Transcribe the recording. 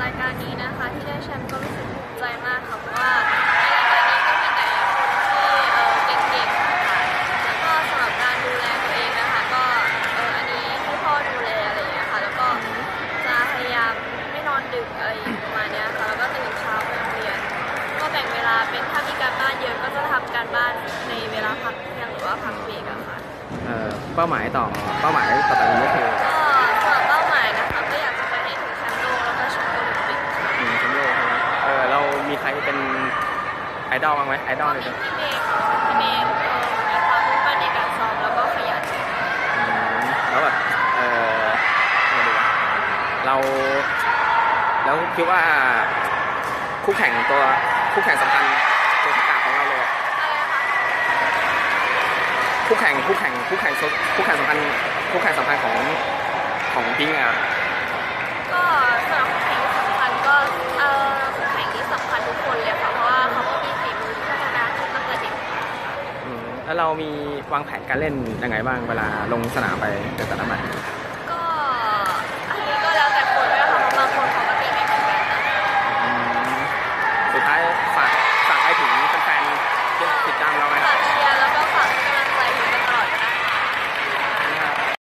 ายการนี้นะคะที่ได้แชมป์ก็รู้สึกภูมิใจมากค่ะเพราะว่าในรายการนี้ก็มีแต่คนที่เก่งๆค่ะแล้วก็สำหรับการดูแลตัวเองนะคะก็อันนี้ให้พ่อดูแลอะไรอย่างเงี้ยค่ะแล้วก็จะพยายามไม่นอนดึกอะไรประมาณนี้ค่ะแล้วก็ตื่นเช้าไปโรงเรียนก็แบ่งเวลาเป็นถ้ามีการบ้านเยอะก็จะทำการบ้านในเวลาพักเที่ยงหรือว่าพักเบรกอะค่ะเป้าหมายต่อไปนี้คือก็สำหรับเป้าหมายนะคะก็อยากจะไปให้ถึงแชมป์โลกแล้วก็แชมป์โอลิมปิกแชมป์โลกใช่ไหมเรามีใครเป็นไอดอลบ้างไหมไอดอลเลยจ้ะพี่เมย์ค่ะพี่เมย์มีความมุ่งมั่นในการซ้อมแล้วก็ขยันแล้วแบบมาดูเราแล้วคิดว่าคู่แข่งสำคัญตัวสกัดของเราเลยคู่แข่งสำคัญของพิงค์อ่ะก็สำหรับคู่แข่งที่สำคัญก็คู่แข่งที่สำคัญทุกคนเลยค่ะเพราะว่าเขาก็มีฝีมือพัฒนาขึ้นตั้งแต่เด็กแล้วเรามีวางแผนการเล่นยังไงบ้างเวลาลงสนามไปแต่ละแมตช์